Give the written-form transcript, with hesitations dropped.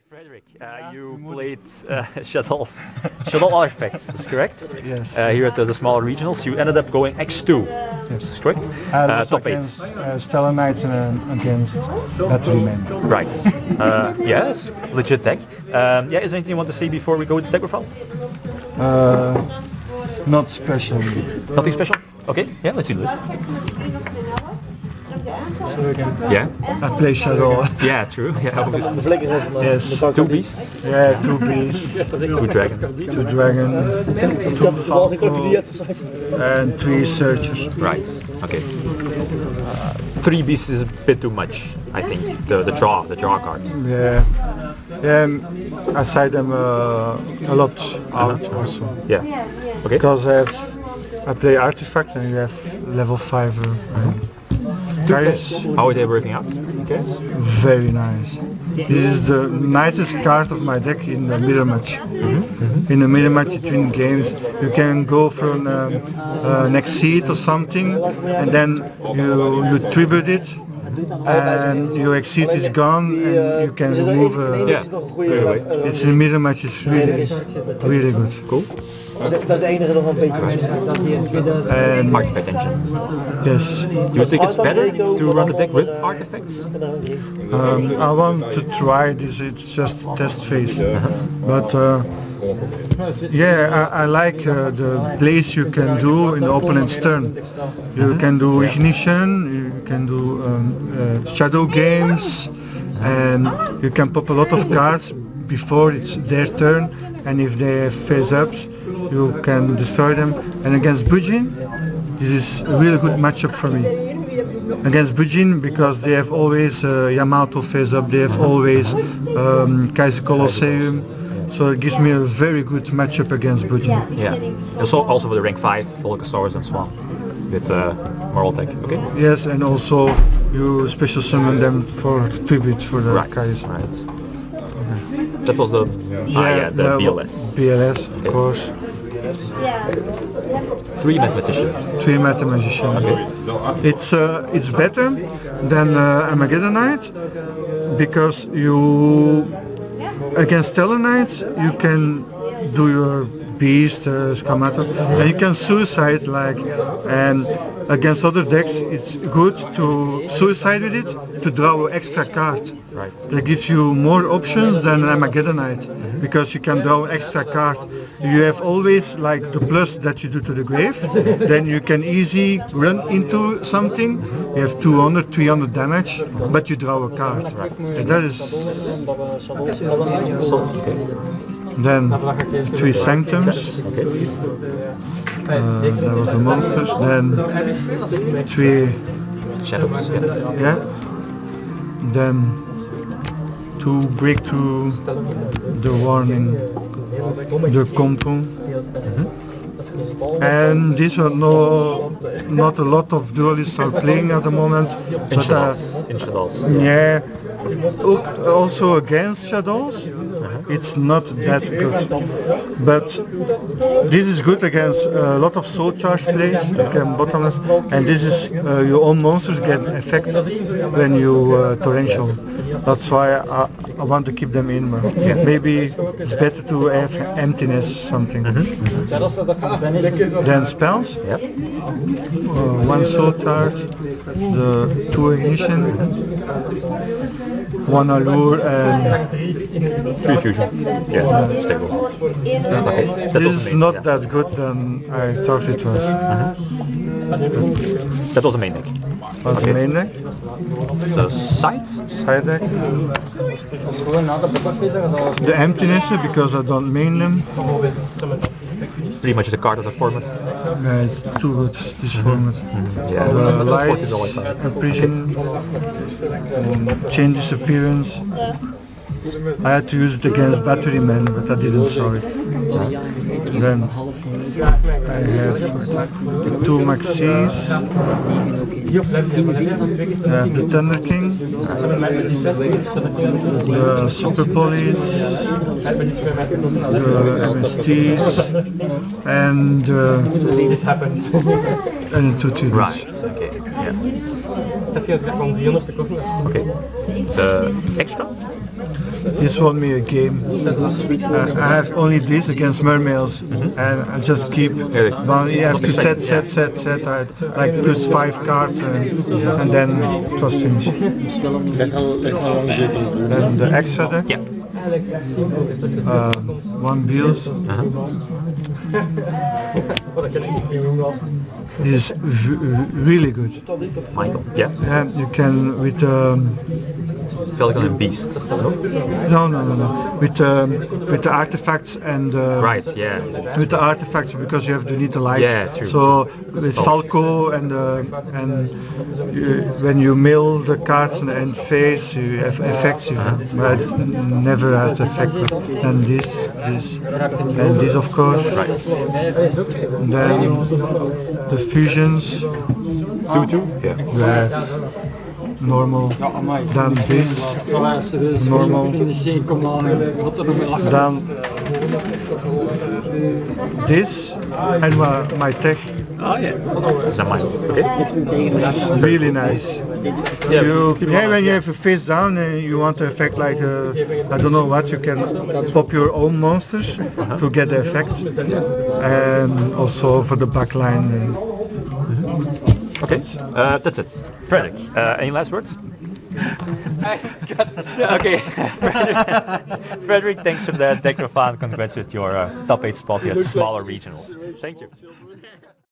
Frederick, you played Shadow's Artifacts, is correct? Yes. Here at the smaller regionals, you ended up going X2. Yes. Is correct? Top 8. Against Stellar Knights and against Batterymen. Right. Yes, legit deck. Yeah, is there anything you want to say before we go to deck profile? Not special. Nothing special? Okay, yeah, let's see the list. Yeah. I play Shadow. Yeah, true. Yeah, obviously. Yes. 2 beasts, Yeah, 2 beasts, 2 dragon. 2 dragon, 2 falco, and 3 searchers. Right. Okay. 3 beasts is a bit too much, I think. The draw card. Yeah. Yeah, I side them a lot out also. Yeah. Okay. Because I play Artifact and you have level 5 guys. How are they working out? Okay. Very nice. This is the nicest card of my deck in the mirror match. In the mirror match between games, you can go for an exceed or something, and then you tribute it, and your exceed is gone, and you can remove. Yeah. Anyway. It's in the mirror match. It's really good. Cool. Dat is de enige nog een beetje dat hij in 2000... And Artifact engine. yes, Do you think it's better to run the deck with artifacts? I want to try this. It's just test phase, but. Yeah, I like the plays you can do in the opponent's turn. You can do ignition, you can do shadow games, and you can pop a lot of cards before it's their turn, and if they have face-ups, you can destroy them. And against Bujin, this is a really good matchup for me. Against Bujin, because they have always Yamato face-up, they have always Kaiser Colosseum. So it gives me a very good matchup against Bujin. Yeah. Also with the rank 5 Volcasaurus and Swan with Moral Tech. Okay. Yes, and also you special summon them for tribute for the Kaiser. Right. Okay. That was the the BLS. BLS, of course. 3 mathematician. 3 mathematician. Okay. It's better than Armageddonite because you against Stellar Knights you can do your beast, Skamato, and you can suicide and against other decks it's good to suicide with it to draw an extra card. Right. That gives you more options than Armageddonite because you can draw an extra card. You have always like the plus that you do to the grave, then you can easily run into something. You have 200, 300 damage, but you draw a card. Right. And that is Okay. then 3 sanctums. Okay. That was a monster. Then 3 Shadows. Yeah. yeah. Then to break through the warning, the compound. And these are not a lot of duelists are playing at the moment. In But Shadows. yeah, also against Shadows, it's not that good. But this is good against a lot of soul charge plays. You can bottomless, and this is your own monsters get effect when you torrential. That's why I want to keep them in. Maybe it's better to have emptiness something. Then spells. Yep. 1 soul charge, the 2 ignition, 1 allure, and 3 fusion. Yeah. Stable. Okay. this is not that good than I thought it was. That was the main deck. Was the main deck, The side. side deck, the emptiness because I don't main them. Pretty much the card of the format. Yeah, it's too good this format. Yeah. The That's lights, 40 always fun. imprison, changes appearance. I had to use it against Batterymen, but I didn't saw it. Then I have the 2 Maxis, the Thunder King, the Super Police, the MSTs, and the 2 tributes. Right. Okay. Yeah. Okay. The extra. This won me a game. I have only this against mermaids, and I just keep. But you have to set. I had like plus 5 cards, and then it was finished. And the extra deck. Yeah. 1 bills. Is really good. Michael. Yeah. And you can with Falcon and Beast. no. With the artifacts and Right. Yeah. with the artifacts because you have to need the light. Yeah, true. So with Falco and when you mill the cards and end phase, you have effects. But never had effect. And this, and this of course. Right. And then the fusions. 2/2. Yeah. Normal. Dan this. Normal. Dan this and my tech. Oh yeah. Is that mine? Okay. Really nice. When you have a face down and you want to affect like I don't know what, you can pop your own monsters to get the effect, and also for the backline. Okay. That's it. Frederick, any last words? Okay. Frederick, thanks for that. Decrofan, congrats with your top 8 spot here at the smaller regionals. Thank you.